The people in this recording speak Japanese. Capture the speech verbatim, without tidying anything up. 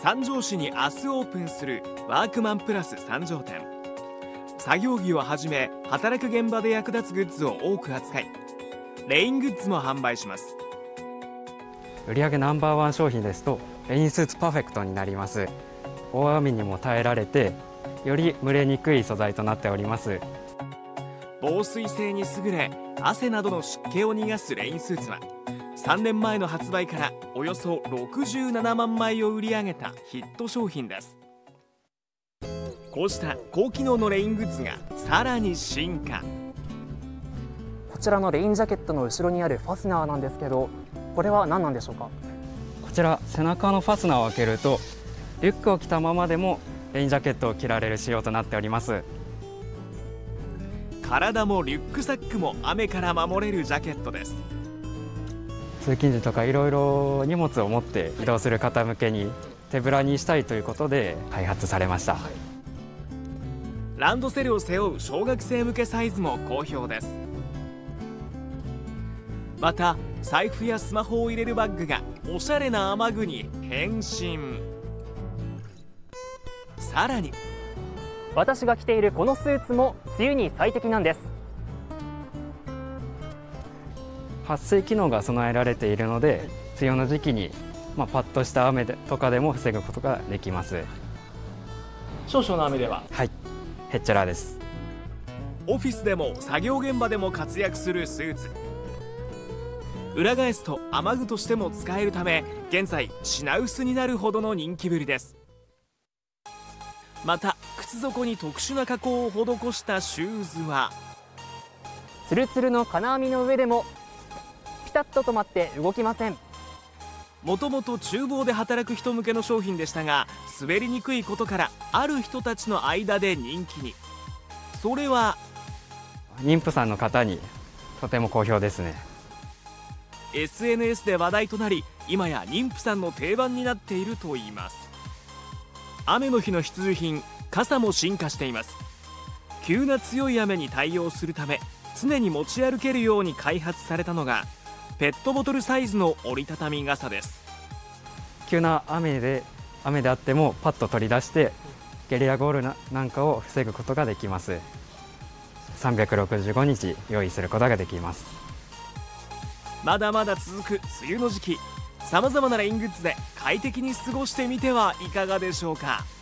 三条市に明日オープンするワークマンプラス三条店。作業着をはじめ働く現場で役立つグッズを多く扱い、レイングッズも販売します。 売上ナンバーワン商品ですとレインスーツパーフェクトになります。大雨にも耐えられて、より蒸れにくい素材となっております。 防水性に優れ、汗などの湿気を逃がすレインスーツはさんねんまえの発売からおよそろくじゅうななまんまいを売り上げたヒット商品です。こうした高機能のレイングッズがさらに進化。 こちらのレインジャケットの後ろにあるファスナーなんですけど、これは何なんでしょうか？ こちら背中のファスナーを開けると、リュックを着たままでもレインジャケットを着られる仕様となっております。 体もリュックサックも雨から守れるジャケットです。 通勤時とかいろいろ荷物を持って移動する方向けに手ぶらにしたいということで開発されました。はい、 ランドセルを背負う小学生向けサイズも好評です。また財布やスマホを入れるバッグがおしゃれな雨具に変身。さらに私が着ているこのスーツも梅雨に最適なんです。 撥水機能が備えられているので、梅雨の時期に、まあ、パッとした雨とかでも防ぐことができます。 少々の雨では、 はい、へっちゃらです。 オフィスでも作業現場でも活躍するスーツ。裏返すと雨具としても使えるため、現在品薄になるほどの人気ぶりです。また靴底に特殊な加工を施したシューズはツルツルの金網の上でもピタッと止まって動きません。 もともと厨房で働く人向けの商品でしたが、滑りにくいことからある人たちの間で人気に。それは妊婦さんの方にとても好評ですね。 エスエヌエス で話題となり、今や妊婦さんの定番になっているといいます。雨の日の必需品、傘も進化しています。急な強い雨に対応するため常に持ち歩けるように開発されたのがペットボトルサイズの折りたたみ傘です。 急な雨で雨であってもパッと取り出してゲリラ豪雨ななんかを防ぐことができます。さんびゃくろくじゅうごにち用意することができます。 まだまだ続く梅雨の時期、さまざまなレイングッズで快適に過ごしてみてはいかがでしょうか。